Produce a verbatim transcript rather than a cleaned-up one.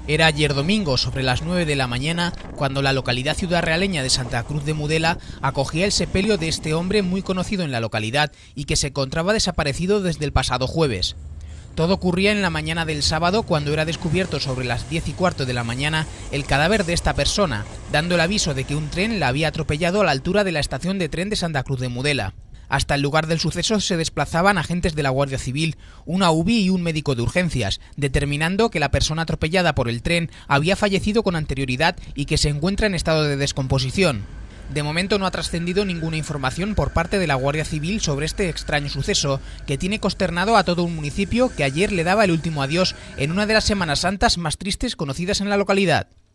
Era ayer domingo, sobre las nueve de la mañana, cuando la localidad ciudadrealeña de Santa Cruz de Mudela acogía el sepelio de este hombre muy conocido en la localidad y que se encontraba desaparecido desde el pasado jueves. Todo ocurría en la mañana del sábado, cuando era descubierto sobre las diez y cuarto de la mañana el cadáver de esta persona, dando el aviso de que un tren la había atropellado a la altura de la estación de tren de Santa Cruz de Mudela. Hasta el lugar del suceso se desplazaban agentes de la Guardia Civil, una U B I y un médico de urgencias, determinando que la persona atropellada por el tren había fallecido con anterioridad y que se encuentra en estado de descomposición. De momento no ha trascendido ninguna información por parte de la Guardia Civil sobre este extraño suceso, que tiene consternado a todo un municipio que ayer le daba el último adiós en una de las Semanas Santas más tristes conocidas en la localidad.